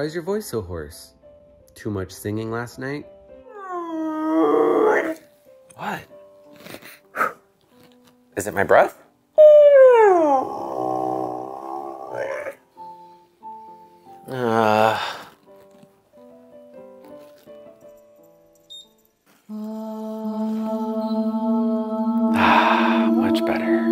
Why is your voice so hoarse? Too much singing last night? What? Is it my breath? Much better.